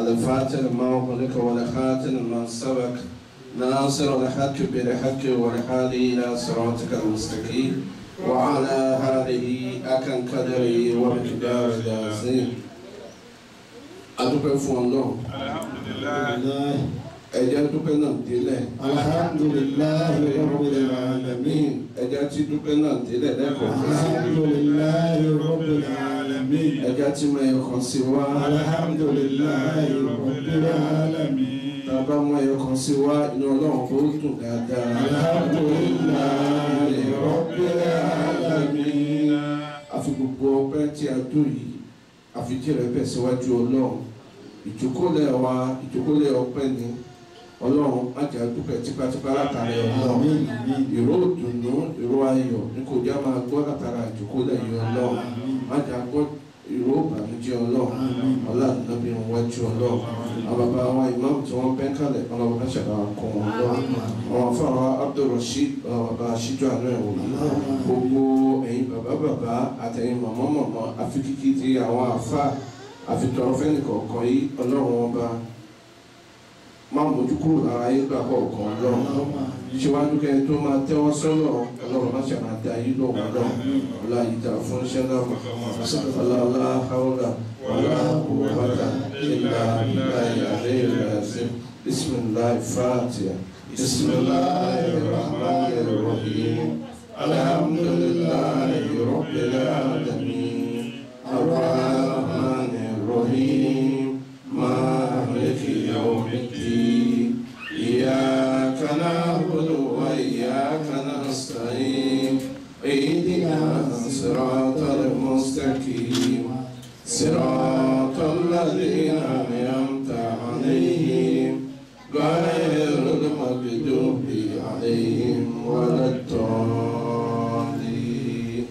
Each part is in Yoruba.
الفاتح لما أغلق والخاتم لما سبق ناصر الحق بالحق والحادي إلى صراطك المستقيم وعلى هذه أكن قدره ومقدار العظيم. أدوك فوندو الحمد لله. ẹjẹ dúpẹ́ náà délẹ̀. alhamdulillahi rabbil alamin. ẹjẹ tí dúpẹ́ náà délẹ̀ lẹ́kọ̀ọ́. alhamdulillahi rabbil alamin. ẹjẹ tí mo yẹ kàn sí wa. alhamdulillahi rabbil alamin. tàbá mo yẹ kàn sí wa inú ọlọ́run kò dùn dáadáa. alhamdulillahi rabbil alamin. àfi gbogbo ọpẹ́ tí a dùn yìí àfi tí rẹ bẹ̀ síwájú ọlọ́run ìjókòólẹ̀ ọpẹ́ ni. Ọlọ́run májà dúpẹ́ tipátipá látara Ọlọ́run ìró òdùnnú ìró ayọ̀ ní kò já máa gbọ́ látara ìjókòólẹ̀ yìí Ọlọ́run májà gbọ́ ìró ìbànújẹ́ Ọlọ́run ọlọ́ọ̀nàbí wájú Ọlọ́run àwọn bàbá wa ìmáàmù tí wọ́n bẹ́ kálẹ̀ ọlọ́run ká ṣàbà kọ́ wọn lọ́wọ́ àwọn afáwa Abdulrasheed bàbá aṣíjú àánú ẹ̀ wòye gbogbo ẹ̀yin bàbá àtẹ̀yin mọ̀mọ́ àfikíkí ti àwọn àfà àfitọ́rọ́fẹ́nì kọ̀ọ̀kan yìí Ọlọ́run ọba máa mójú kúrò lára ayé gbà kọ̀ọ̀kan lọ́rùn ṣíwájú kẹ́ni tó máa tẹ́wọ́ sọ́lọ̀ ọlọ́run má ṣe máa da ayé lọ́wọ́ lọ́rùn ọlá ìdá fún iṣẹ́ náà ọlá haúlà ọlá quwwata illa billahi al-aliyyil azim bisimilahi fatiha bisimilahi rahmanir rahim alhamdulillahi rabbil alamin arrahmanir rahim maliki yawmiddin إياك نعبد وإياك نستعين اهدنا الصراط المستقيم صراط الذين أنعمت عليهم غير المغضوب عليهم ولا الضالين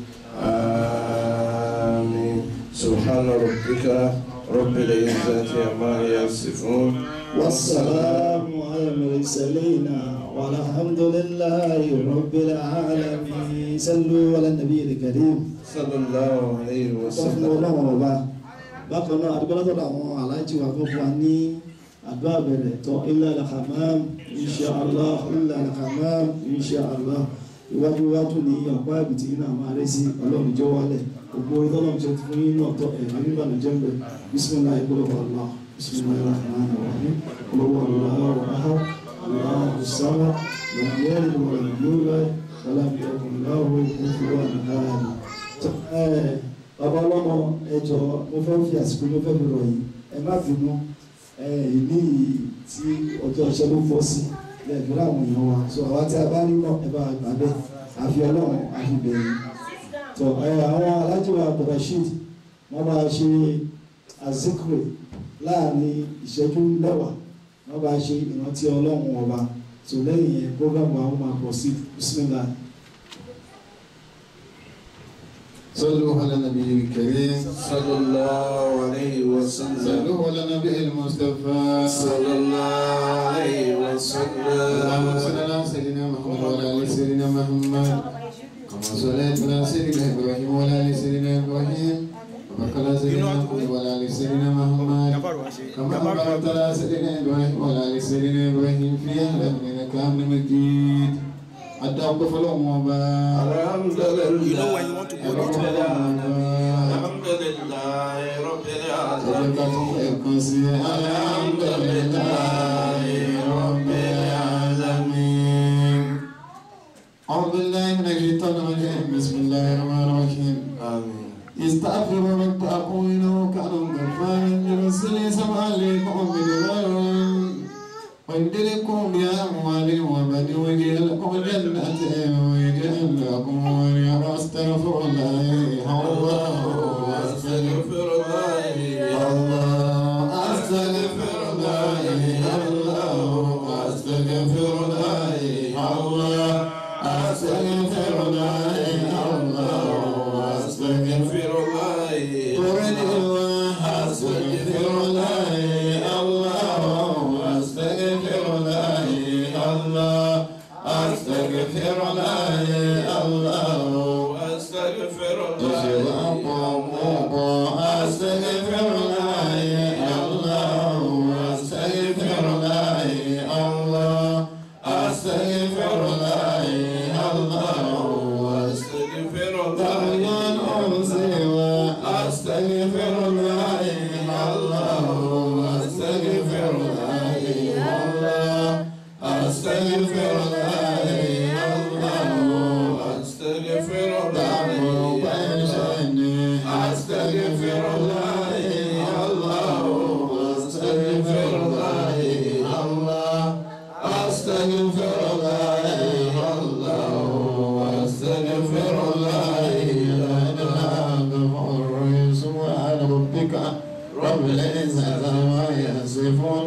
آمين سبحان ربك رب العزة عما يصفون والسلام على المرسلين والحمد لله رب العالمين صلوا على النبي الكريم صلى الله عليه وسلم. ọlọ́run ọba bákan náà àdúgbò látọ̀dọ̀ àwọn aláìjí wa fún wa ní àdúrà bẹ̀rẹ̀ tán illa al-hamam insha Allah illa al-hamam insha Allah iwájú ní ọ̀pá ìbìtì náà máa rẹ́ sí ọlọ́run jọ wálẹ̀ gbogbo ìtọ́lọ́run ṣe fún yín náà tọ́ ẹ̀mí nígbàlójẹ́ ń bẹ̀ bismillah ìgbọ́lọ́wọ́ Allah. بسم الله الرحمن الرحيم قل هو الله احد الله الصمد لم يلد ولم يولد ولم يكن له كفوا احد. bàbá ọlọ́mọ ẹjọ́ mo fẹ́ fi àsìkò mo fẹ́ fi rọ̀ yìí ẹ má bínú ìní tí ọjọ́ ìṣẹ́ ló fọ́ sí lẹ́ẹ̀dúrà àwọn èèyàn wa so àwa tí a bá rí náà ẹ bá gbà bẹ́ẹ̀ àfi ọlọ́run àfi bẹ̀rẹ̀ tó àwọn alájọ Abdulrasheed wọ́n máa ṣe azikre láàrin ìṣẹ́jú mẹ́wàá wọ́n bá ṣe ìrántí ọlọ́run ọba tó lẹ́yìn yẹn programu àwọn máa pọ̀ sí bismillah. صلوا على النبي الكريم صلى الله عليه وسلم. صلوا على النبي المصطفى صلى الله عليه وسلم. اللهم صل على سيدنا محمد وعلى ال سيدنا محمد كما صليت على سيدنا ابراهيم وعلى ال سيدنا ابراهيم وبارك على سيدنا محمد وعلى ال سيدنا محمد كما باركت على سيدنا ابراهيم وعلى ال سيدنا ابراهيم في العالمين انك حميد مجيد. الحمد لله. You know when you want to go to الحمد لله رب العالمين. الحمد لله رب العالمين. أعوذ بالله من الشيطان الرجيم بسم الله الرحمن الرحيم. آمين. استغفروا ربكم إنه كان غفارا يرسل السماء عليكم مدرارا ويمددكم بأموال وبنين ويجعل لكم جنات ويجعل لكم أنهارا أستغفر الله الله أستغفر الله الله أستغفر الله الله أستغفر الله الله أستغفر الله الله أستغفر الله قرن الله أستغفر الله الله أستغفر الله الله أستغفر الله الله أستغفر الله أستغفر الله الله يصفون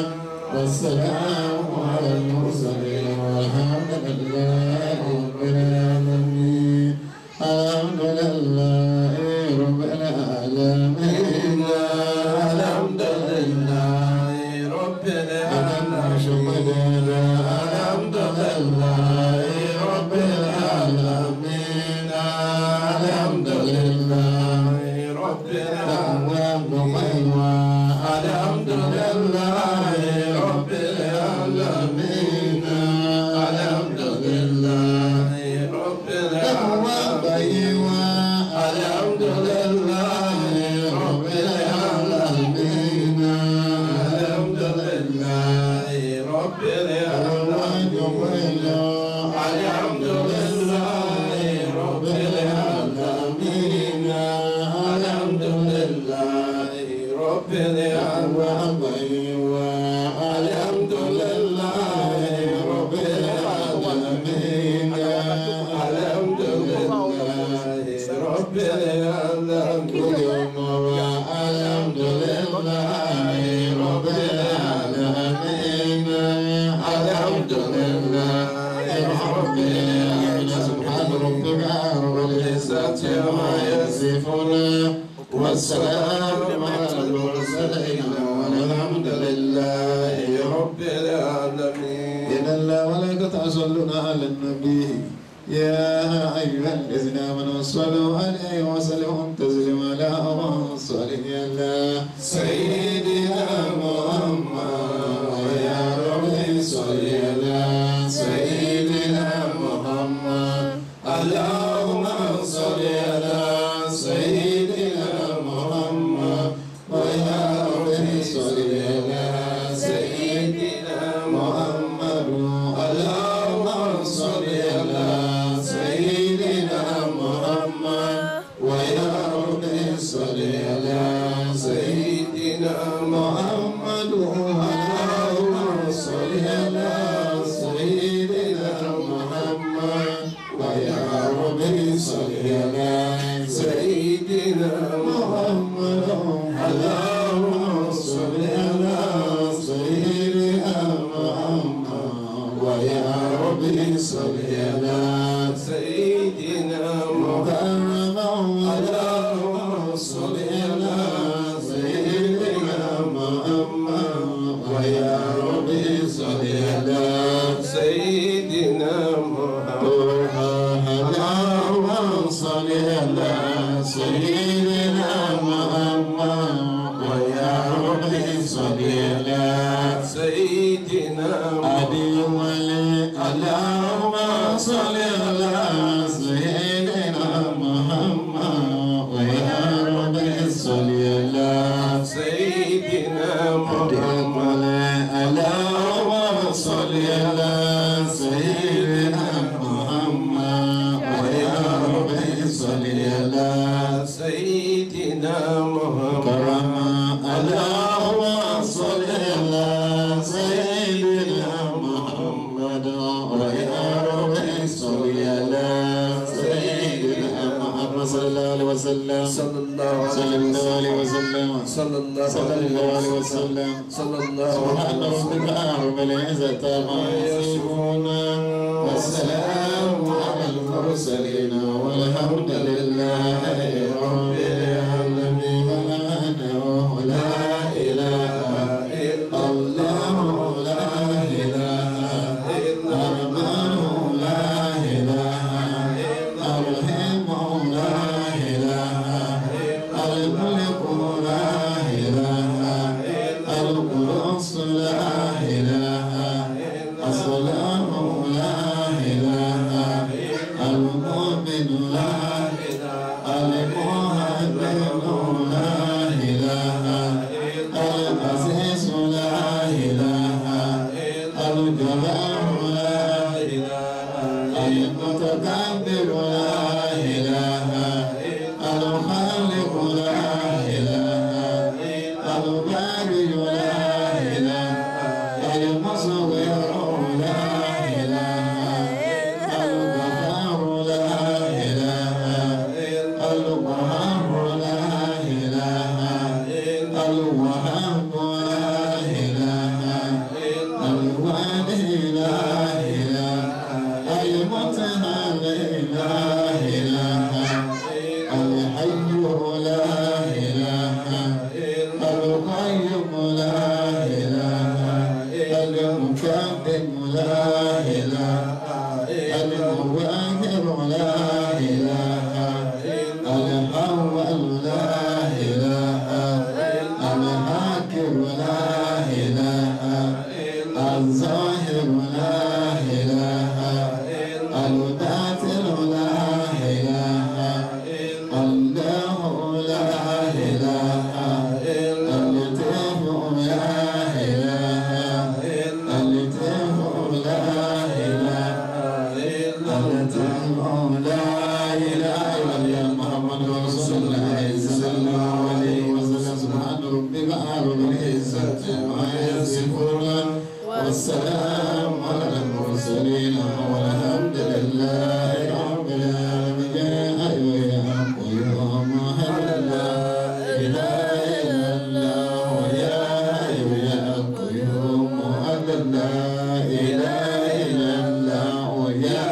والسلام على المرسلين والحمد لله رب العالمين الحمد لله رب العالمين الحمد لله رب العالمين الحمد لله رب العالمين الحمد لله رب العالمين الحمد لله رب العالمين الحمد لله رب العالمين الحمد لله رب العالمين الحمد لله رب العالمين الحمد لله رب العالمين الحمد لله رب العالمين الحمد لله رب العالمين الحمد لله رب العالمين الحمد لله رب العالمين الحمد لله رب العالمين سبحان ربك رب العزة عما يصفون والسلام على المرسلين والحمد لله رب العالمين إن الله وملائكته يصلون على النبي يا أيها الذين آمنوا صلوا عليه وسلموا تسليما اللهم صل على سيدنا محمد يا رب صل على سيدنا محمد اللهم صل على سيدنا محمد ويا رب صل على سيدنا محمد اللهم صل على سيدنا محمد ويا رب صل على سيدنا محمد اللهم صل على سيدنا محمد ويا رب صل على سيدنا محمد اللهم صل على سيدنا محمد ويا رب صل على سيدنا محمد اللهم صل على سيدنا محمد ويا رب صل على سيدنا محمد اللهم صل على سيدنا محمد ويا رب صل على سيدنا محمد اللهم صل على سيدنا محمد ويا رب صل على سيدنا محمد اللهم صل على سيدنا محمد ويا رب صل على سيدنا محمد اللهم صل على سيدنا محمد ويا رب صل على سيدنا محمد صلى الله عليه وسلم صلى الله عليه وسلم صلى الله عليه وسلم صلى الله سبحان ربك رب العزة عما يصفون والسلام على المرسلين والحمد لله رب العالمين لا إله إلا الله لا إله إلا الله لا إله إلا الرحيم لا إله إلا الملك لا إله إلا القدوس لا إله إلا السلام لا إله إلا المؤمن لا إله المهيمن لا إله العزيز لا إله الجبار لا إله المتكبر لا إله الخالق لا إله البارئ لا إله المصور لا إله الغفار لا إله القهار لا إله الوهاب لا لا إله المقدم لا إله المؤخر لا إله الأول لا إله الآخر لا إله الظاهر لا إله الباطن لا إله الله لا إله اللطيف لا إله اللطيف لا إله اللطيف لا إله إلا محمد رسول الله صلى الله عليه وسلم سبحان ربك رب العزة عما يصفون والسلام على المرسلين والحمد لله رب العالمين. يا قيوم لا إله إلا الله يا قيوم لا إله إلا الله يا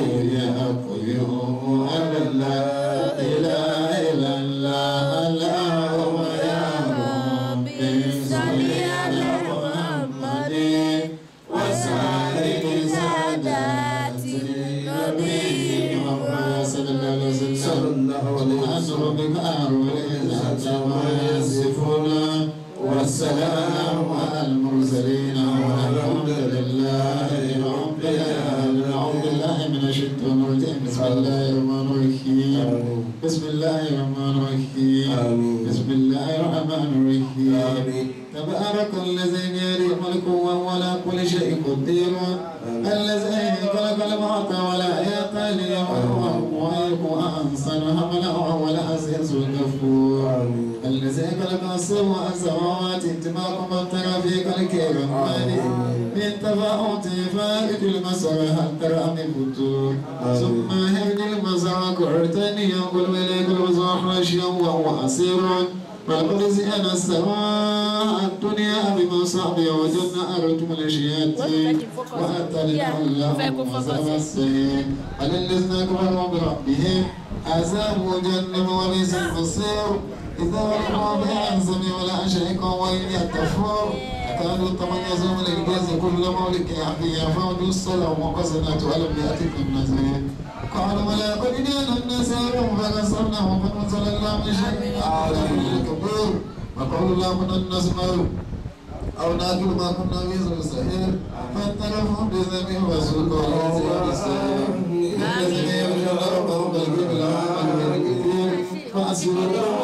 قيوم لا إله إلا الله اللهم يا ربي صل على محمد وسائر سادات النبي محمد صلى الله عليه وسلم ربك العزة عما يصفون والسلام على المرسلين والحمد لله رب العالمين. أعوذ بالله من الشيطان الرجيم. بسم الله الرحمن الرحيم. بسم الله الرحمن الرحيم. بسم الله الرحمن الرحيم. تبارك الذي بيده الملك وهو على كل شيء قدير. الذي خلق الموت والحياة ليبلوكم أيكم أحسن عملا وهو العزيز الغفور. الذي خلق السبع سماوات طباقا ترى في خلق الرحمن من تفاوت فائد البصر هل ترى من فتور ثم هد البصر كرتين ينقل إليك البصر خشيا وهو أسير ولقد زينا السماء الدنيا بمصابيح وجدنا أرجم الشياطين وأتلنا اللهم وسب السيء على الذين كفروا بربهم عذاب جهنم وبئس المصير. إذا رأوا بها سميع ولا شريك وإن يتفور كانوا تميزوا من الجاز كل مولك فيها فوجوا السلام وقصدت ولم يأتكم نذير. قالوا ولا قد جاءنا النذير فنصرناه فنزل الله من شيء كبير وقالوا لا كنا نسمع أو ناكل ما كنا في السحير فاعترفوا بذنبهم وسوقوا العذاب السعير. الذين يخشون ربهم بالغيب لهم أجر كثير فأسروا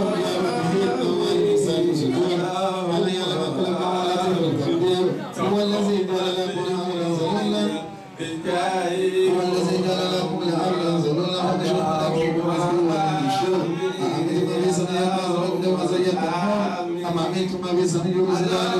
هو الذي جعل لكم الأرض ذلولا أأمنتم بسنيات ربكم وزينتموه أم أمنتم بسنيات ربكم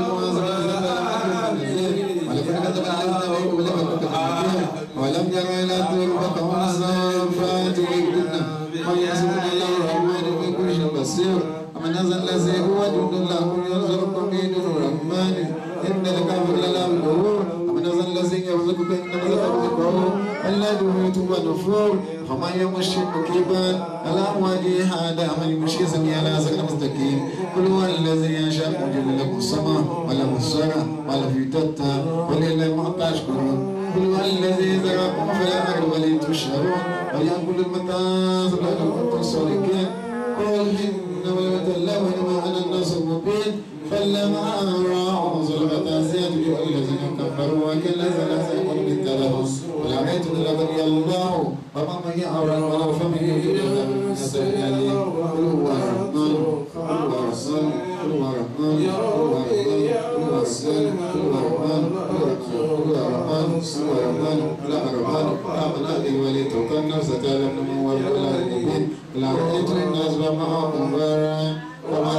ولقد كذب الذين من قبلهم ولم يروا إلى الطير فوقهم الصافات ويقولن من يحسبون الله الرحمن بكل شيء بصير. أمن هذا الذي هو جند لكم يرزقكم من دون الرحمن إن الكافر لله الغرور. أمن هذا الذي يرزقكم إنما يرزقه الذي يميت ونفور فمن يمشي مكبا على وجهه هذا من يمشي سميع على صراط مستقيم. قل هو الذي ينشأ يجعل لكم السماء والأبصار والأفئدة ولله المحتاج كلهم. قل هو الذي ذراكم في الأرض ولن تشعرون ويأكل المتاع لعلكم كنتم صادقين. قل إنما الموت الله وإنما أنا الناس المبين. فلما رأوا ظلمة زيادوا الذين كفروا وكالذين سيكون بالتلف ولعيت لقد الله وما من يعرض ولو فمن يجد من سبيل قل هو الرحمن قل هو الرسول قل هو الرحمن قل هو الرحمن قل هو الرسول قل هو الرحمن قل هو الرحمن قل هو الرحمن لا الرحمن آمنا به ولتوكل نفسك على من هو المبين. لعيت الناس وما أمرا وما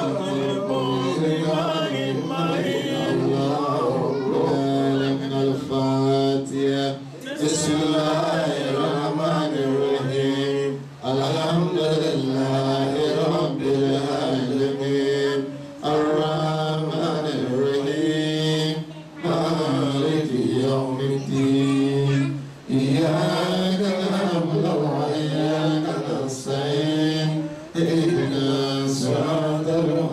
بسم الله الرحمن الرحيم. الحمد لله رب العالمين الرحمن الرحيم مالك يوم الدين إياك نعبد وإياك نستعين اهدنا الصراط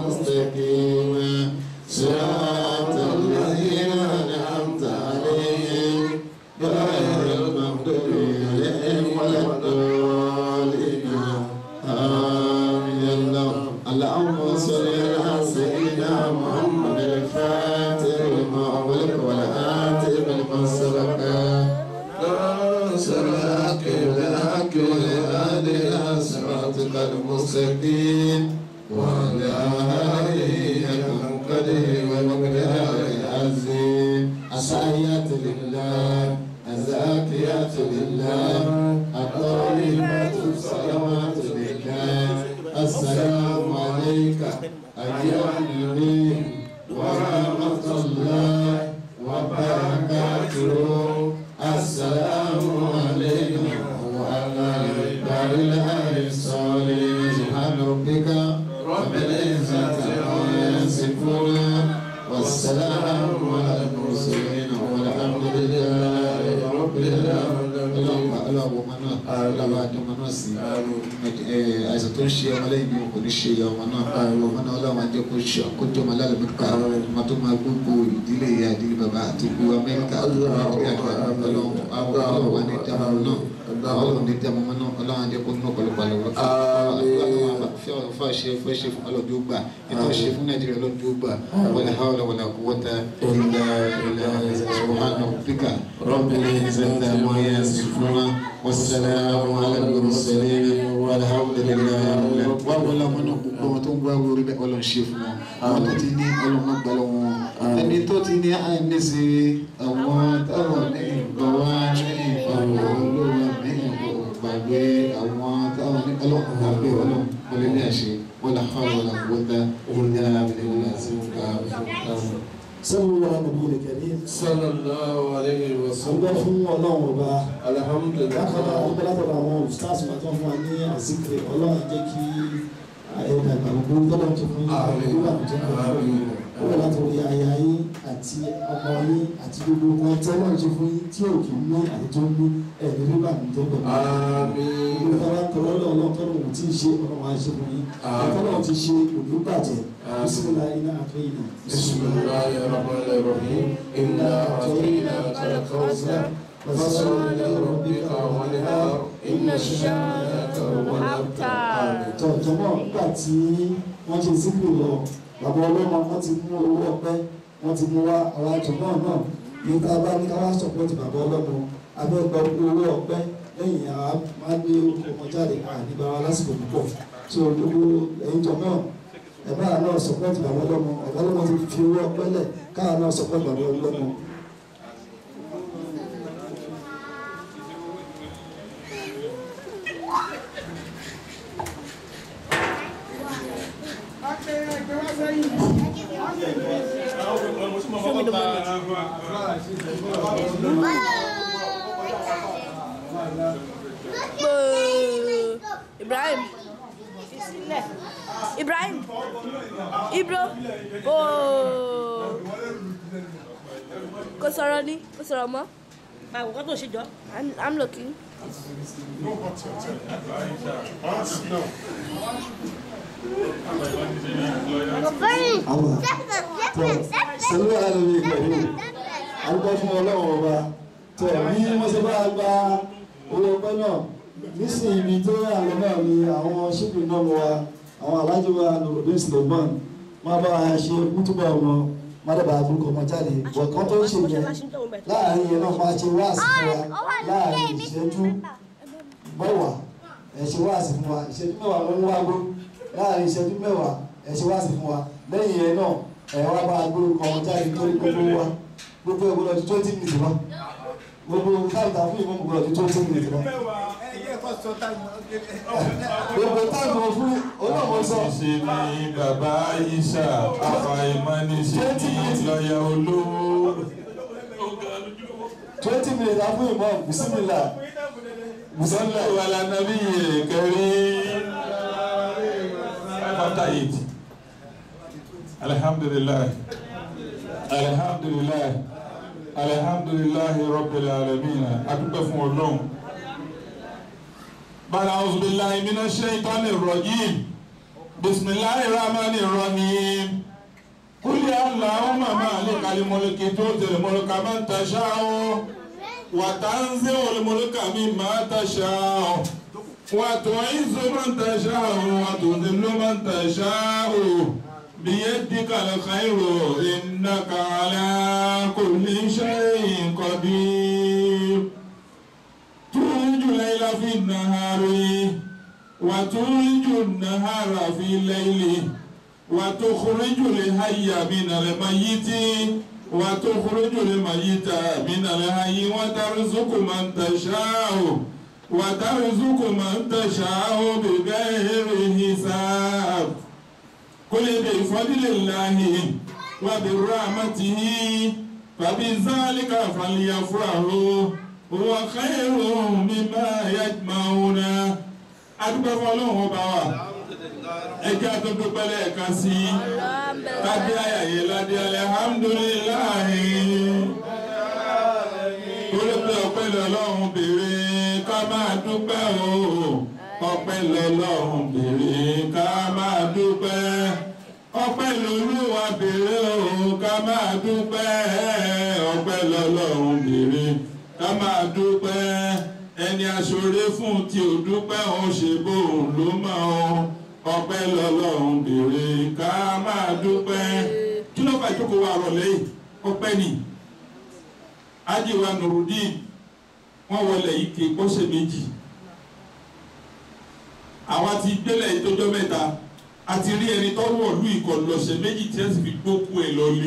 محمد الفاتح لما أغلق والآتي لمن سبق صراط بالحق والهادي إلى صراطك المستقيم وعلى آله حق قدره ومقداره العظيم السعيات لله الزاكيات لله الطيبات الصلوات لله السلام عليك أيها النبي ورحمة الله وبركاته السلام علينا وعلى عباد الله الصالحين سبحان ربك رب العزة عما يصفون والسلام على المرسلين والحمد لله رب العالمين. Ọlọ́wọ́ ọmọ náà ọlọ́wọ́ àdúgbò náà sí àìsàn tó ń ṣe ọmọ lẹ́yìn mi kò ní ṣe ọmọ náà ọmọ náà ọlọ́wọ́ àjẹ́ kó ṣe àkójọ ọmọ lálẹ́ mẹ́ta ọmọ tó máa gbogbo ìdílé ìyá ìdílé bàbá àti gbogbo Amẹ́ríkà ọlọ́wọ́ ní ìdáhùn náà ọlọ́wọ́ ní ìdáhùn ọmọ náà ọlọ́wọ́ àjẹ́ kó ní ọ̀pọ̀lọpọ̀ àlọ́ fẹ́ ṣe fún ọlọ́dún gbà ètò ṣe fún Nàìjíríà ọlọ́dún gbà wala hawla wala quwwata illa billah subhana rabbika rabbil izzati amma yasifun wassalamu ala al-mursalin walhamdulillahi wa wala mana gbogbo wọn tó ń gbá orí bẹ́ẹ̀ Ọlọ́run ṣe fún wọn àwọn tó ti ní Ọlọ́run má gbà lọ́wọ́ wọn ẹni tó ti ní àìníṣe àwọn táwọn ní ìgbọ̀wá ní ìfọwọ́ olówó ní ìgbàgbé àwọn táwọn ní Ọlọ́run gbàgbé Ọlọ́run wọlé ní àṣẹ wala hawla wala quwwata illa billah sẹ́nu wa nàbí ilẹ̀ kẹ́rí. sallallahu alayhi wa sallam. ọgbẹ́ fún Ọlọ́run ọba. alhamdulilayi. bákan ọgbẹ́ látọ̀dọ̀ àwọn stars wa tó fún wa ní àzíkiri Ọlọ́run jẹ́ kí ẹ̀dá ìgbàgbọ́ tọ́lọ́ tó fún yín nígbà tó jẹ́ pẹ̀lú ọgbẹ́ látọ̀dọ̀ aya yín àti ọmọ yín àti gbogbo wọn tọ́lọ́ tó fún yín tí ò kì í ní àti tó ń ní ẹ̀rí nígbà tó pẹ̀lú. gbogbo tọ́lá tọ́lọ́ Ọlọ́run tọ́lọ́ ò tí ì ṣe Ọlọ́run á ṣe fún yín tọ́lọ́ ti ṣe òní bàjẹ́ bisimilayi iná àtọ́yìnà. bisimilayi rahmani rahim inna àtọ́yìnà al-kawthar fasalli li rabbika wanhar inna shani'aka huwal abtar. tọ̀jọ̀mọ́ nígbà tí wọ́n ṣe sípò lọ bàbá ọlọ́mọ wọ́n ti mú owó ọpẹ́ wọ́n ti mú wá àwọn àjọ̀mọ́ náà ní ká bá ní ká wá sọ̀pọ̀tì bàbá ọlọ́mọ abẹ́gbẹ́ owó ọpẹ́ lẹ́yìn àwọn máa gbé ọmọ jáde àdìbà wa lásìkò púpọ̀ tó gbogbo ẹ̀yìn jọ̀mọ́ ẹ̀bá náà sọ̀pọ̀tì bàbá ọlọ́mọ ti fi owó ọpẹ́ lẹ̀ káà náà sọ̀pọ̀tì bàbá ọlọ́mọ. Ibrahim Ibro kò sọ̀rọ̀ ni kò sọ̀rọ̀ mọ́. báwo kọ́ tó ṣe jọ. I'm looking. sẹ́lú àlùmí pẹ̀lú àlùkò fún Ọlọ́run ọba tó bí wọ́n ṣe bá gba owó ọpẹ́ náà nísìnyí ibi tó yà lọ náà ni àwọn ṣípì náà wa àwọn alájọ wa lòdì Suleiman máa bá a ṣe kútùbà wọn má dábàá àbúrúkọ ọmọ jáde bọ̀kan tó ń ṣe yẹn láàrin yẹn náà máa ṣe wáàsí fún wa láàrin ìṣẹ́jú mẹ́wàá ẹ ṣe wáàsí fún wa ìṣẹ́jú mẹ́wàá ló ń wágbó láàrin ìṣẹ́jú mẹ́wàá ẹ ṣe wáàsí fún wa lẹ́yìn yẹn náà ẹ wá bá àbúrúkọ ọmọ jáde torí gbogbo wa gbogbo ẹ̀ gbọ́dọ̀ ju 20 minutes lọ gbogbo káàkiri fún ìmọ̀ gbọ́dọ̀ ju 20 minutes lọ. gbogbo táìmù fún olóòmọ sọ. ṣe ni bàbá Aisha àfàìmánìṣe ní lọ́ọ̀yà olówó. 20 minutes fún ìmọ̀ bisimilá. musalla wàlá nàbí kẹrí 5:8. alhamdulilayi alhamdulilayi alhamdulilayi rabbil alamin adúpẹ́ fún Ọlọ́run. أعوذ بالله من الشيطان الرجيم بسم الله الرحمن الرحيم قل يا اللهم مالك الملك تؤتي الملك من تشاء وتنزع الملك مما تشاء وتعز من تشاء وتذل من تشاء بيدك الخير إنك على كل شيء قدير تولج الليل في النهار وتولج النهار في الليل وتخرج الحي من الميت وتخرج الميت من الحي وترزق من تشاء بغير حساب قل بفضل الله وبرحمته فبذلك فليفرحوا هو خير مما يجمعون. adúgbò fọlọ́hún ọba wa ẹjẹ́ àtúntò pẹ́lẹ́ ẹ̀ka sí kádé àyàyè ládé alhamdulillahi torí pé ọpẹ́ lọ́lọ́run béèrè ká máa dúpẹ́ o ọpẹ́ lọ́lọ́run béèrè ká máa dúpẹ́ ọpẹ́ lolúwa béèrè o ká máa dúpẹ́ ọpẹ́ lọ́lọ́run béèrè ká máa dúpẹ́ ẹni aṣọre fún tí ò dúpẹ́ òun ṣe bóun ló mọ̀ ọ́ ọpẹ́ lọ́lọ́run béèrè ká máa dúpẹ́. kí ló fà ìjókòó wa rọ̀lẹ́ yìí ọpẹ́ ni ajiwa Nurudeen wọ́n wọlé yìí kì í pọ́sẹ̀ méjì àwa ti gbélé ìtọ́jọ́ mẹ́ta àti rí ẹni tó wọ̀lú ìkọlù ọ̀sẹ̀ méjì tí ẹ sì fi gbókù ẹ̀ lọ́lé.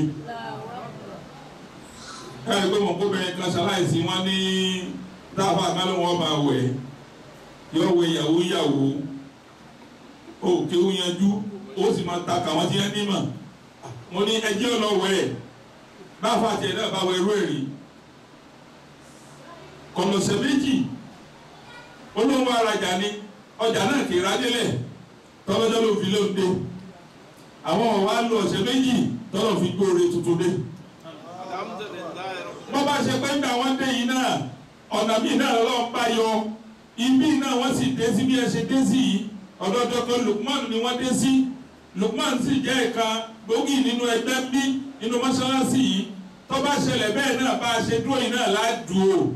káyọ̀ pé mọ̀kóbìnrin kan ṣaláìsí wọn ní dáàbà àgbálẹ̀ wọn máa wẹ̀ yọ wẹ ìyàwó ìyàwó ó kéwú yanjú ó sì máa ta kàwọn tí ẹ nímọ̀ mo ní ẹjẹ́ ọlọ́wẹ̀ báfa àti ẹ̀dá bá wẹ̀ ẹrú ẹ̀rí kọ̀nọ̀sẹ̀ méjì olóhùn arajà ni ọjà náà kì í radílẹ̀ tọ́lọ́jọ́ ló fi lóde àwọn ọ̀wá lọ ọ̀sẹ̀ méjì tọ́lọ̀ fi gbóore tuntun dé. wọ́n bá ṣe pé ń gbà wọ́n dé yìí náà ọ̀nà míì náà lọ́wọ́ bá yọ ibi náà wọ́n sì dé sí bí ẹ ṣe dé sí yìí ọ̀dọ̀ Dr. Lukman ni wọ́n dé sí Lukman sì jẹ́ ẹ̀ka gbòógì nínú ẹgbẹ́ bí nínú mọ́ṣáláṣí yìí tó bá ṣẹlẹ̀ bẹ́ẹ̀ náà bá a ṣe dúró yìí náà ládùú o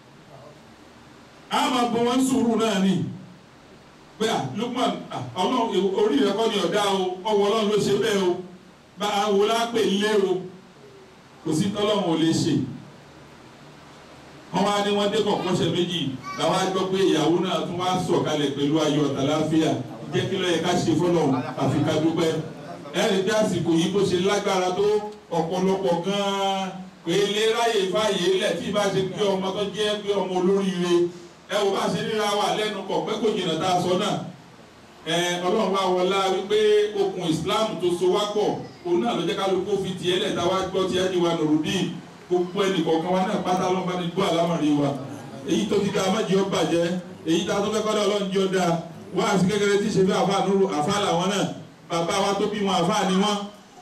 a máa bọ wọn sùúrù náà ni pé Lukman ọlọ́run orí rẹ̀ kọ́ ni ọ̀dá o ọwọ́ ọlọ́run ló ṣe bẹ́ẹ̀ o bá a wò lápè lé o kò sí tọ́lọ́run ò lè ṣe wọ́n wá ní wọ́n dé kọ̀ọ̀kọ́ṣẹ́ méjì làwọn á gbọ́ pé ìyàwó náà tún wá sọ̀kalẹ̀ pẹ̀lú ayọ̀ àtàláfíà jẹ́ kí ló yẹ ká ṣe fọ́lọ́run àfi ká dúpẹ́ ẹ̀rí bí àsìkò yìí bó ṣe lágbára tó ọ̀pọ̀lọpọ̀ gan-an pé lè ráyè fàyè lẹ̀ tí bá ṣe pé ọmọ tó jẹ́ pé ọmọ olóríire ẹ wò bá ṣe ríra wà lẹ́nu kọ̀ pé kò jìnnà tá a sọ náà ọlọ́run wá wọlá wípé okùn Islam tó so wá pọ̀ òun náà ló jẹ́ kálukú fi tiẹ̀ lẹ̀ tá a wá gbọ́ tí Ajiwa Nurudeen gbogbo ẹnì kọ̀ọ̀kan wa náà pátá ló ń bá ní gbọ́ àlámọ̀rí wa èyí tó ti da amájì ó bàjẹ́ èyí tá a tó fẹ́ kọ́ ọlọ́run jọ da wá àti kékeré tí ṣe fi àfa nuru àfa làwọn náà bàbá wa tó bí wọn àfa ni wọn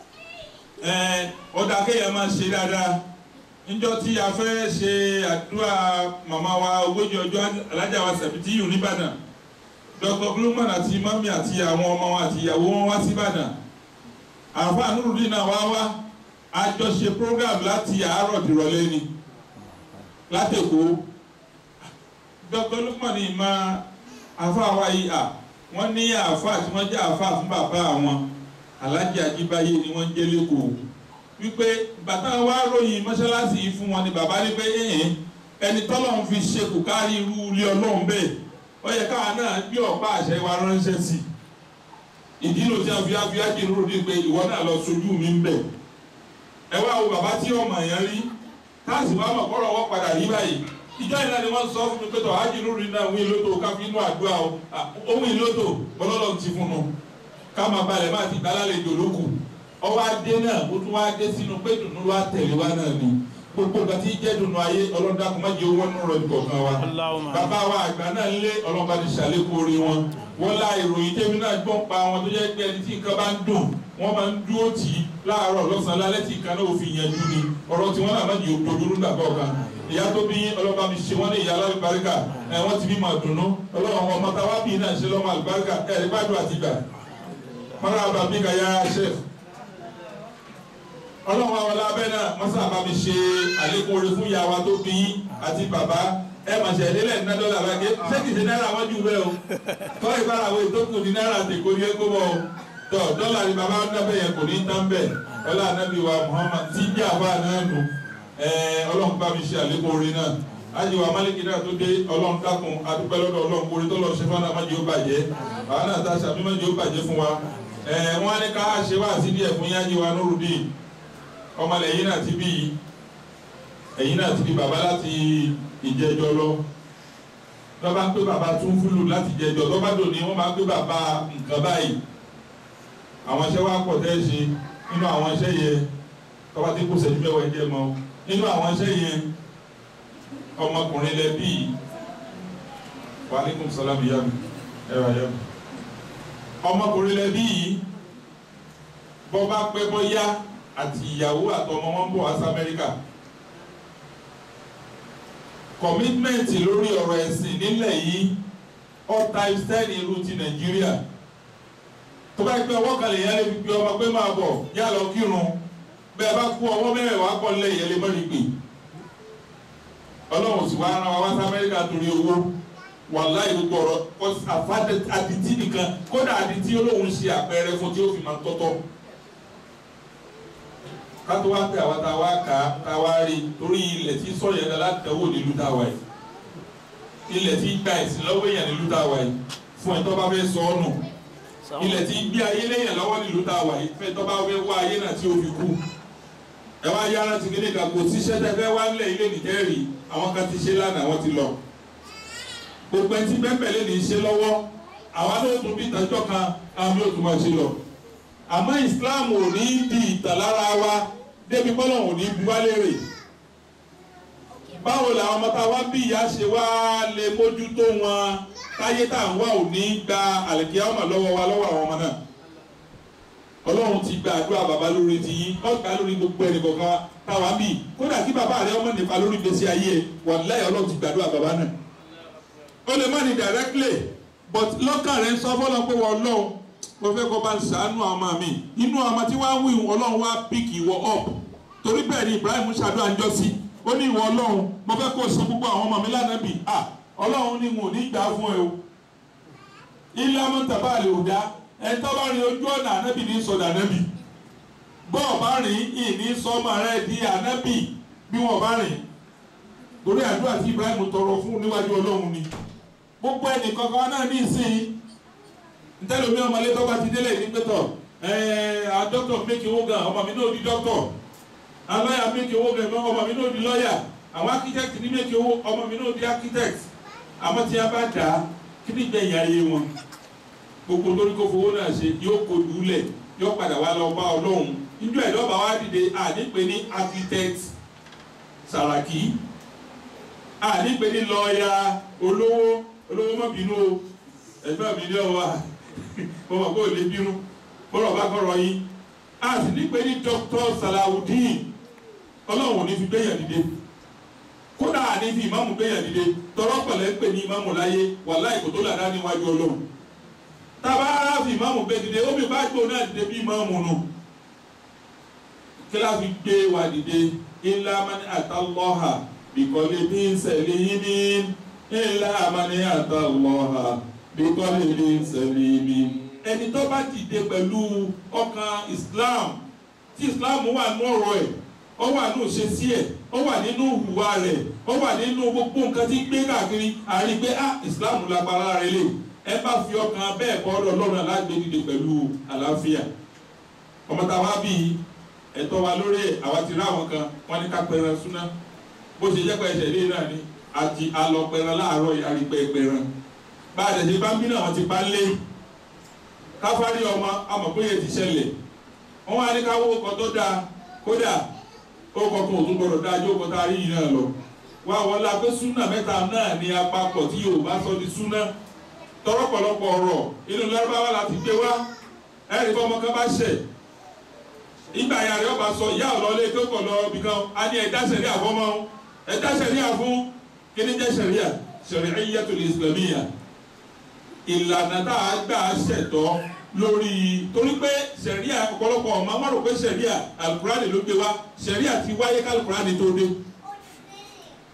ọ̀dà kéèyàn máa ṣe dáadáa níjọ́ tí a fẹ́ ṣe àdúrà màmá wa ogójì ọjọ́ alájà wa Sẹ̀bìtìyù nìbàdàn Dr. Gluman àti mami àti àwọn ọmọ wọn àti ìyàwó wọn wá síbàdàn àfa Nurudeen náà wá àjọṣe program láti àárọ̀ dìrọ̀lẹ́ ni látẹ̀kọ́ Dr. Lukman ní ma àfa wa yìí wọ́n ní àfa tí wọ́n jẹ́ àfa fún bàbá àwọn Alhaji Ajíbáyé ni wọ́n jẹ́ lẹ́kọ̀ọ́ wípé bàtà wa ròyìn mọ́ṣáláṣí yìí fún wọn ni bàbá ní pé ẹni tọ́lọ́run fi ṣe kò kárí irú ilé ọlọ́run bẹ́ẹ̀ ó yẹ káwa náà gbé ọ̀pá àṣẹ wa ránṣẹ́ sí ìdí ló ti àfi Ajiwa Nurudeen pé ìwọ náà lọ sojú mi ń bẹ̀ ẹ wá wo bàbá tí ọmọ yẹn rí káàsì wàá mọ̀ kọ́rọ̀ wọ́n padà yí báyìí ìjọ ìlànà ni wọ́n sọ fún mi pé tọ́ Ajiwa Nurudeen náà wí lóto ká fi inú àdúrà o ohun ìlóto ọlọ́lọ́ ti fún un ká máa balẹ̀ máa ti gbálálẹ̀ ìdòlókù ọwọ́ adé náà ó tún wá dé sínú pé dùnú wá tẹ̀lé wá náà ni gbogbo nǹkan tí jẹ́ dùnú ayé ọlọ́dàkùn má jẹ́ owó nínú rẹ̀ nìkọ̀ọ̀kan wa bàbá wa àgbà náà lé ọlọ́ba ti ṣàlékún orí wọn wọ́n lá ìròyìn tẹ́mi náà gbọ́n pa wọn tó jẹ́ pé ẹni tí nǹkan bá ń dùn wọ́n máa ń dúró tì í láàárọ̀ lọ́sàn-án lálẹ́ tí nǹkan náà ò fi yanjú ni ọ̀rọ̀ tí wọ́n náà má jẹ́ òdòdó nígbà kọ̀ọ̀kan ìyá tó bí ọlọ́ba mi ṣe wọ́n ní ìyá alálùbáríkà wọ́n ti bí máa dùnú ọlọ́run ọmọ táwa bí náà ṣe lọ́mọ àlùbáríkà ẹ̀rí gbádùn àtìgbà mọ́ra àbàbí kàyà ṣẹ́f ọlọ́run àwọn alábẹ́ náà mọ́sá bá mi ṣe àlékún oore fún ìyá wa tó bí àti bàbá mà ṣe ìdílé ní dọ́là lágé ṣé kìí ṣe náírà wọ́n jù bẹ́ẹ̀ o tọ́ ìbára wo ìtókù ní náírà tèkó ní ẹgbẹ́ bọ́ dọ́là ni bàbá dábẹ́ yẹn kò ní tán bẹ́ẹ̀ ọlá anábì wa Muhammad tí jẹ́ àbá náà nù ọlọ́run bá mi ṣe àlékún orin náà ájì wa Málíkì náà tó dé ọlọ́run dákun adúpẹ́ lọ́dọ̀ ọlọ́run orin tó lọ ṣe fún àmàjì ó bàjẹ́ àwọn náà tá a ṣàbí mọ́jì ó bàjẹ́ fún wa wọ́n á ní ká ṣe wá sí díẹ̀ fún yájí wa Nurudeen ọmọlẹ̀ yìí náà ti bí ẹ̀yìn náà ti di bàbá láti ìjẹjọ lọ lọ́ba ń pé bàbá tún fúlù láti ìjẹjọ lọ́ba dòní wọ́n máa ń pé bàbá nǹkan báyìí àwọn iṣẹ́ wa pọ̀ tẹ́ ṣe nínú àwọn iṣẹ́ yẹn tọ́ba tí kò sẹ́jú mẹ́wàá ẹ̀jẹ̀ mọ́ nínú àwọn iṣẹ́ yẹn ọmọkùnrin lẹ bí wa alaikum salam ìyá mi ẹ̀rọ ayé mi ọmọkùnrin lẹ bí bọ́ bá pẹ́ bọ́ yá àti ìyàwó àtọmọ wọn bọ̀ wá sí Amẹ́ríkà commitment lórí ọ̀rọ̀ ẹ̀sìn nílẹ̀ yìí all times 10 irú ti Nàìjíríà tó bá pẹ́ ọwọ́ kan lè yẹn lè fi pe ọmọ pé máa bọ̀ yá lọ kírun bẹ́ẹ̀ bá kú ọwọ́ mẹ́rẹ̀ẹ̀wá kọ́ lẹ̀ yẹn lè mọ́ ní pè Ọlọ́run sì wá ara wa wá sí Amẹ́ríkà torí owó wàláì gbogbo ọ̀rọ̀ àdìtí nìkan kódà àdìtí Ọlọ́run ṣe àpẹẹrẹ fún tí ó fi máa tọ́tọ́ kátó wá pé àwọn táwa kà táwa rí torí ilẹ̀ tí sọ̀rọ̀ yẹn láti tẹ̀wọ́ nílùú táwa yìí ilẹ̀ tí gba ẹ̀sìn lọ́wọ́ èèyàn nílùú táwa yìí fún ẹ̀tọ́ bá fẹ́ sọ ọ́ nù ilẹ̀ tí gbé ayé lẹ́yìn lọ́wọ́ nílùú táwa yìí fún ẹ̀tọ́ bá fẹ́ wá ayé náà tí ó fi kú ẹ wá yára ti kéde kan kò síṣẹ́ tẹ́ fẹ́ wá nílẹ̀ ilé nìjẹ́rì àwọn kan ti ṣe lánàá wọ́n ti lọ gbogbo ẹtí bẹ́ẹ̀bẹ̀lẹ̀ ní í ṣe lọ́wọ́ àwọn ló tún bí ìtàjọ́ kan àwọn yóò tún máa ṣe lọ àmọ́ Islam ò ní di ìtàlára wa débi bọ́lọ̀ ò ní bu wá lérè báwo làwọn ọmọ tá a wá bí ìyá ṣe wá lè mójútó wọn táyé tá à ń wá ò ní gba àlìkíyàmà lọ́wọ́ wa lọ́wọ́ àwọn ọmọ náà Ọlọ́run ti gba àdúrà bàbá lórí ti yín ọ̀gá lórí gbogbo ẹnì kọ̀ọ̀kan táwa bí kódà kí bàbá rẹ ọmọ nípa lórí gbèsè ayé ẹ wàláhì Ọlọ́run ti gbàdúrà bàbá náà ó lè má ní directly but lọ́kàn rẹ̀ ń sọ fọ́lọ́ pé wọ́n lọ́wọ́ mo fẹ́ kó bá ń ṣàánú ọmọ mi inú ọmọ tí wọ́n á wí Ọlọ́run wá pick ìwọ up torí bẹ́ẹ̀ ni Ibrahim ṣàdúrà ń jọ sí ó ní ìwọ Ọlọ́run mo fẹ́ kó sọ gbogbo àwọn ọmọ mi lánàá bì Ọlọ́run ni mo ní gbà fún ẹ o ilé ọmọ tàbá lè ò dá ẹ tó bá rin ojú ọ̀nà ànábì ní sọ̀dà ànábì bọ́ọ̀ bá rìn ìní sọ́mọ rẹ di ànábì bí wọ́n bá rìn torí àdúrà tí Ibrahim tọrọ fún níwájú Ọlọ́run ni gbogbo ẹnì kankan náà ní ìsìn ntẹ́lómi ọmọlé tó bá ti délé ní pẹ́tọ̀ dọ́kítọ̀ méjì owó gan ọmọ mi náà di dọ́kítọ̀ alọ́yà méjì owó gan ọmọ mi náà di lọ́yà àwọn akítẹ́kì ní méjì owó ọmọ mi náà di akítẹ́kì àmọ́ tí a bá dà á kí ní gbẹ̀yìn ayé wọn gbogbo lórí kó fowó náà ṣe yóò kó lulẹ̀ yóò padà wá lọ bá Ọlọ́run níjọ́ ìdọ́gba wa dìde ànípe ní architect Sàràkí ànípe ní lọ́ọ̀yà olówó má bínú o ẹgbẹ́ mi ní ọwọ́ mo mọ̀ pé ò lè bínú bọ́rọ̀ bá kọ́rọ̀ yín a sì ní pé ní Dr. Salawudeen Ọlọ́run ní fi gbéyàn dìde kódà ní fi ìmáàmù gbéyàn dìde tọrọ pẹ̀lẹ́ ń pè ní ìmáàmù láyé wàláhì kò tó làdá níwájú Ọlọ́run tábà fi ìmáàmù gbé dìde ó bí bá gbó náà dìde bí ìmáàmù nù kí la fi gbé wa dìde illa man atallaha biqalbin salimin illa man atallaha biqalbin salimin ẹni tó bá dìde pẹ̀lú ọkàn Islam tí Islam wà nínú ọ̀rọ̀ ẹ̀ ó wà nínú ìṣesí ẹ̀ ó wà nínú ìhùwà rẹ̀ ó wà nínú gbogbo nǹkan tí ń gbé káàkiri àrí pé Islam lágbára rẹ̀ lè ẹ bá fi ọkàn bẹ́ẹ̀ bọ́ Ọlọ́run alágbé dìde pẹ̀lú àlàáfíà ọmọ táwa bíi ẹ̀tọ́ wa lórí àwa ti rá àwọn kan wọ́n ní ká pẹran súná bó ṣe jẹ́ pé ẹ̀ṣẹ̀ lé náà ni àti alọ pẹran láàárọ̀ àrípẹ́ pẹran bá a dẹ̀ ṣe bá ń bí náà wọ́n ti bá lé káfárí ọmọ amọ̀péye ti ṣẹlẹ̀ wọ́n wá ní káwọ́ ọkọ̀ tó dáa kódà ọkọ̀ kan òtún gbọdọ̀ dáa jó ọkọ̀ tá a rí yìí náà lọ wá wọ́n la pé súnà mẹ́ta náà ni apapọ̀ tí Yorùbá sọ di súnà tọrọpọlọpọ ọ̀rọ̀ inú Lárúbáwá láti gbé wá ẹ̀rí fọmọ kan bá ṣẹ̀ ìgbà ya rẹ̀ ọba sọ ìyá ọ̀lọ́lé tó kọ̀ lọ bí kan a ní ẹ̀dá ṣẹ̀ríà fọ́mọ́ ẹ̀dá ṣẹ̀ríà fún kíní jẹ́ ṣẹ̀ríà ṣẹ̀rí'iyyatul islamiyya ìlànà tá a gbà ṣẹ̀tọ́ lórí torí pé ṣẹ̀ríà ọ̀pọ̀lọpọ̀ ọ̀ma wọ́n rò pé ṣẹ̀ríà alukurani ló gbé wá ṣẹ̀ríà ti wáyé kálukurani tó dé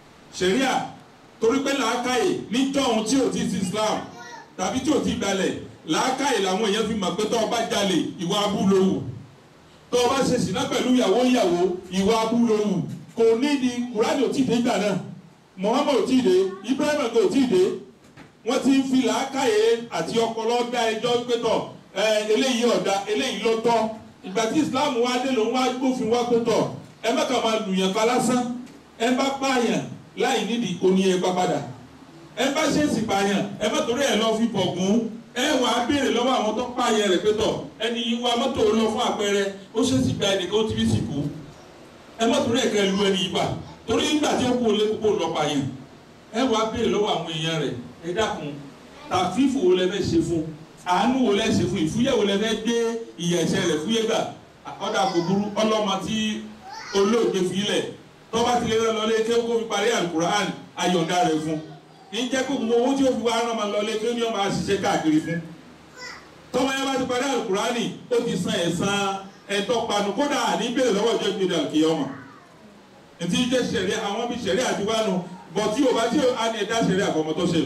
ṣẹ̀ríà torí pé làákàyè níjọ́ ohun tí ò ti sí Islam tàbí tí ò ti gbalẹ̀ làákàyè làwọn èèyàn fi mọ̀ pé tó o bá jalè ìwà abú ló wù tó o bá ṣe ṣìnà pẹ̀lú ìyàwó ìwà abú ló wù kò ní di Kùránì ò tí ì dé gbà náà Muhammad ò tí ì dé Ibrahim kò tí ì dé wọ́n ti ń fi làákàyè àti ọpọlọ dá ẹjọ́ pé tọ̀ eléyìí ọ̀dà eléyìí ló tọ́ ìgbà tí Islam wá dé lòun wá gbófin wá pé tọ̀ ẹ má kà máa lùyàn pa lásán ẹ bá pààyàn láì nídìí oní ẹ pa padà ẹ bá ṣèṣì pààyàn ẹ má torí ẹ lọ fi bọ̀gún ẹ wàá béèrè lọ́wọ́ àwọn tó pààyàn rẹ̀ pé tọ̀ ẹni yìí wa mọ́tò lọ fún àpẹẹrẹ ó ṣèṣì gba ẹnìkan ó ti fi sìnkú ẹ má torí ẹ kẹ́ lu ẹni yìí pa torí nígbà tí ó kú olé kókó lọ pààyàn ẹ wàá béèrè lọ́wọ́ àwọn èèyàn rẹ̀ ẹ dákun tàfífù wo lẹ fẹ́ ṣe fún àánú wo lẹ ṣe fún ìfúyẹ́ wo lẹ fẹ́ gbé ìyẹ̀ṣẹ̀ rẹ̀ fúyẹ́ gbà ọ̀dà kò burú ọlọ́mọ tí olóògbé fi lẹ̀ tọ́ba ti lè rán lọ lé kéwú kó fi parí alukur'an ayọ̀ǹda rẹ̀ fún ní jẹ́ kó gbogbo owó tí ó fi wá rán ma lọ lé kéwú ní ọmọ àṣìṣe káàkiri fún tọ́ba yẹn bá ti parí alukur'an ó ti san ẹ̀san ẹ̀tọ́ panu kódà ní bèrè lọ́wọ́ ìjọ ìgbéde àlùkìyọ́mọ̀ ntí jẹ́ sẹ̀rí àwọn bí sẹ̀rí àti wánu bọ̀ tí o bá tí a ní ẹ̀dá sẹ̀rí àkọ́mọ́tọ́ ṣe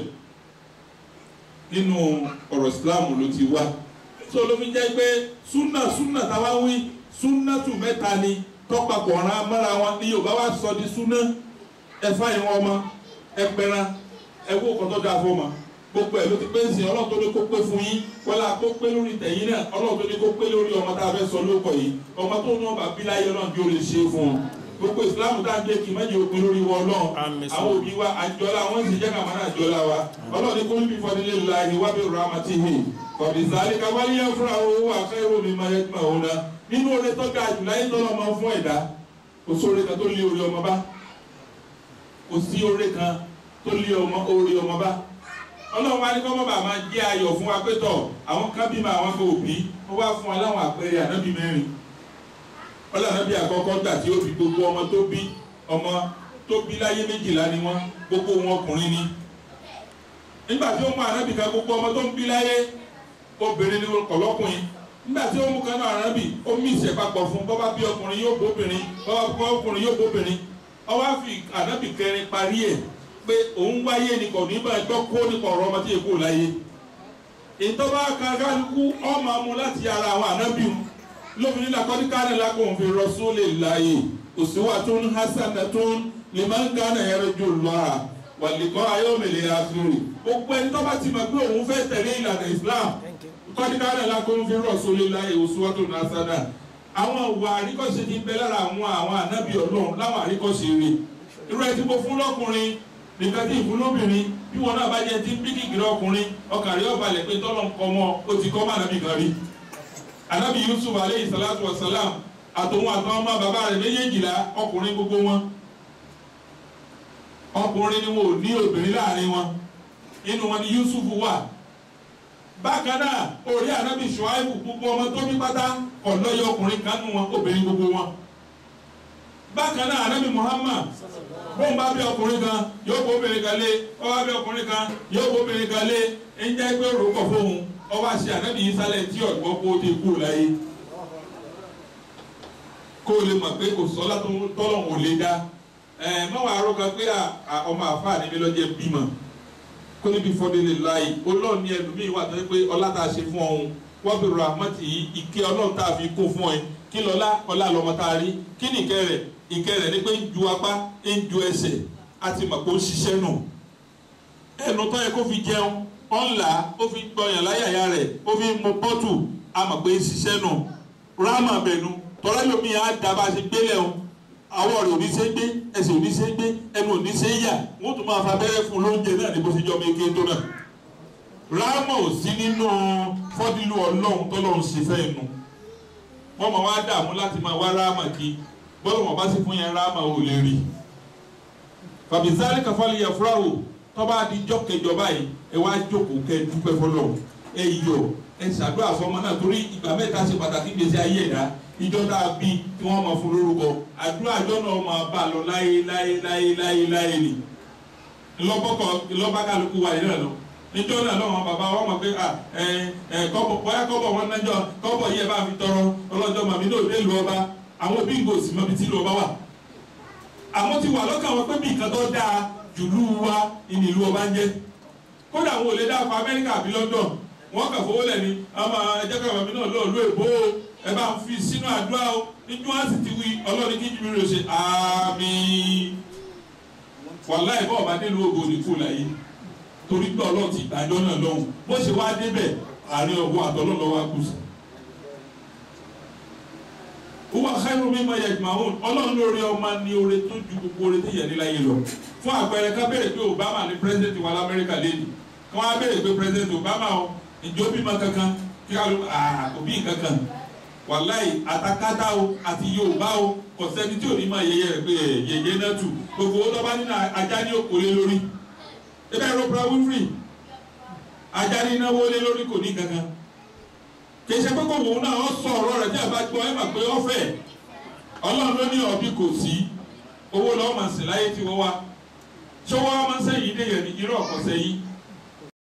nínú ọ̀rọ̀ Islam ló ti wá tó ló fi jẹ́ pé súnà táwa wí súnà tù mẹ́ta ni tọ́papọ̀ ọ̀ràn mọ́ra wọn ní Yorùbá wá sọ di súná ẹ̀fá ìwọ̀n ọmọ ẹ̀pẹ̀ràn ẹ̀wọ́ kan tó dáa fún ọmọ gbogbo ẹ̀ ló ti pé ń sìn Ọlọ́run tó ní kó pé fún yín wọ́lá kó pé lórí tẹ̀yìn náà Ọlọ́run tó ní kó pé lórí ọmọ tá a fẹ́ sọ lóko yìí ọmọ tó ní ọba bíláyé Ọlọ́run bí ó lè ṣe fún un gbogbo Ìsìlámù tá a gbé kí mẹ́jọ òpin lórí wọn Ọlọ́run àwọn òbí wa àjọlá wọn sì jẹ́ kàmá náà àjọlá wa Ọlọ́run ní kó níbi fọdílé láàyè wábí rahmatihi kọ̀dísàlẹ̀ káwáyé fúnra owó àkẹ́rù mi máa yẹ kí máa wọná nínú oore tó ga jù láyé tó lọ́mọ fún ẹ̀dá kò sí oore kan tó lé orí ọmọ bá kò sí oore kan tó lé orí ọmọ bá Ọlọ́run wa ní kọ́ mọ́ bàá máa jẹ́ ayọ̀ fún wa pé tọ̀ àwọn kan bímọ àwọn kan òbí wọ́n wá fún wa láwọn àpẹẹrẹ ànábì mẹ́rin Ọlọ́run ànábì àkọ́kọ́ gbà tí ó fi gbogbo ọmọ tó bí láyé 12 ni wọ́n gbogbo wọn ọkùnrin ni nígbà tí ó mú ànábì kan gbogbo ọmọ tó ń bí láyé obìnrin ni kọ̀lọ́kùnrin nígbà tí ó mú kan náà ànábì ó mí ìṣẹ̀ papọ̀ fún bọ́bá bí ọkùnrin yóò bóbìnrin bọ́bá bí ọkùnrin yóò bóbìnrin ó wá fi ànábì kẹrin parí ẹ̀ pé òun wáyé ni kò ní bá ẹjọ́ kó nípa ọ̀rọ̀ ọmọ tí èkó láyé ìtọ́ba kálukú ọmọ mu láti ara àwọn ànábì lóbìnrin làkọ́dí kánà lakum fi rasulillahi uswatun hasanatun liman kana yarjullaha wal liqa'a yawmil akhir gbogbo ẹni tó bá ti mọ̀ pé òun fẹ́ tẹ̀lé ìlànà Islam kọ́dí kánà lakum fi rasulillahi uswatun hasanatun àwọn ìwà àríkọ́ṣe ti bẹ lára àwọn ànábì Ọlọ́run láwọn àríkọ́ṣe rẹ̀ irú ẹ tí mo fún lọ́kùnrin nìkan tí ìfún lóbìnrin bí wọn náà bá jẹ tí ń bí kìkìrì ọkùnrin ọkàn rí ọbalẹ̀ pé tọ́lọ̀ ń kọ́ mọ́ ó ti kọ́ mọ́ ànábì kan rí ànábì Yusuf aleyhi salatu wa salam àtòun àtàwọn ọmọ bàbá rẹ̀ méjèèjìlá ọkùnrin gbogbo wọn ọkùnrin ni wọn ò ní obìnrin láàrin wọn inú wọn ni Yusuf wà bákan náà orí ànábì Ṣuaibu gbogbo ọmọ tó bí pátá ọ̀lọ́yẹ ọkùnrin kan nù wọn obìnrin gbogbo wọn bákan náà ànábì Muhammad bóun bá bí ọkùnrin kan yóò bó obìnrin kan lé ó bá bí ọkùnrin kan yóò bó obìnrin kan lé ń jẹ́ pé orúkọ fóun ó wá ṣe ànábì Ìsálẹ̀ tí ọ̀gbọ́n kó ti kú láyé kó o lè mọ̀ pé kò sọ́lá tọ́lọ̀ ò lè dá mọ́wàá arọ́gà pé ọmọ àfáà níbi lọ́jẹ́ bímọ kó níbi fọdílé láyé Ọlọ́run ní ẹlòmíì wà tó yẹ pé ọlá tá a ṣe fún ọ̀hún wọ́n bí rahmati ìkẹ́ Ọlọ́run tá a fi kó fún ẹ kí ọlá lọ́mọ tá a rí kí ni ìkẹ́ rẹ̀ ní pé ń ju apá ń ju ẹsẹ̀ àti mọ̀ pé ó ṣiṣẹ́ nù ẹnu tó yẹ kó fi jẹun ọ̀nlá ó fi gbọ̀yàn láyàyà rẹ̀ ó fi mú pọ́tù a mọ̀ pé ṣiṣẹ́ nù ráàmà bẹ̀nu tọ́lá yomi á dábàá ṣe gbélé o àwọ̀ rẹ̀ ò ní ṣe gbé ẹsẹ̀ ò ní ṣe gbé ẹnu ò ní ṣe yà wọ́n tún máa fa abẹ́rẹ́ fún lóúnjẹ náà ní bó ṣe jọ méke tó náà ráàmà ò sí nínú fọ́dílù Ọlọ́run tọ́lọ́run ṣe fẹ́ nu wọ́n máa wá dààmú láti máa wá ráàmà kí bọ́lá wọn bá sì fún yẹn ráàmà ò lè rí fàbíṣálì kàfálì yẹ fúráwò tọ́ba àdìjọ́ kẹjọ báyìí ẹ wá jókòó kẹ dúpẹ́ fọlọ́ ẹ yọ ẹ ṣàdúrà fọmọ náà torí ìgbà mẹ́ta ṣe pàtàkì gbèsè ayé ẹ̀dá ìjọ tá a bí tí wọ́n máa fún lórúkọ àdúrà àjọ náà máa bá a lọ láyé ni lọ́bàkàlùkù wà nílẹ̀ lọ níjọ́ náà lọ́wọ́ bàbá wọn mọ̀ pé kọ́bọ̀ bóyá kọ́bọ̀ wọn nájọ́ kọ́bọ̀ yẹ bá fi tọrọ ọlọ́jọ́ màmí náà dé lu ọba àwọn òbí ń gòsì mọ́bi tí lu ọba wà àwọn ti wà lọ́kàn wọn pé bí nǹkan tó dáa jùlú wa ìní ìlú ọba ń jẹ́ kódà àwọn ò lè dá fún Amẹ́ríkà àbí London wọ́n kà fowó lẹ́ni àmọ́ ẹjẹ́ ká bàbá mi náà lọ́ọ́ ló èbó ẹ bá ń fi sínú àdúrà o níjú wá sì ti wí ọlọ́run kí jìbìrì ó ṣe àmín wàláì bọ́ọ̀ bá délùú ògo ní kú láyé torí pé ọlọ́run ti ìdájọ́ náà lọ́hùn bó ṣe wá débẹ̀ àárín ọ̀gbọ́n àtọ́lọ́ lọ́wọ́ àkùsì. Uwa khairu mimma yajma'un ọlọ́run lórí ọmọ ní oore tó ju gbogbo oore tó yẹ ní láyé lọ. Fún àpẹẹrẹ ká béèrè pé Obama ní president wa lamẹ́ríkà lẹ́nu kí wọ́n á béèrè pé president Obama o ìjọ bímọ kankan kí wọ́n á lọ òbí kankan wàláì àtàkátà o àti Yorùbá o kò sẹ́ni tí ò ní máa yẹyẹ rẹ̀ pé yẹyẹ náà tù gbogbo ó lọ́ba nínú ajá ní òkòlé lórí ebe Oprah Winfrey ajá ní náwó lé lórí kò ní kankan kì í ṣe pé kò wọ́n náà ó sọ ọ̀rọ̀ rẹ̀ tí a bá gbọ́ ẹ mà pé ó fẹ́ Ọlọ́run ló ní ọ̀bí kò sí owó lọ́wọ́ màá sì láyé tí wọ́n wá ṣọwọ́ máa ń sẹ́yìn dé yẹn ní irọ́ ọ̀kọ̀ sẹ́yìn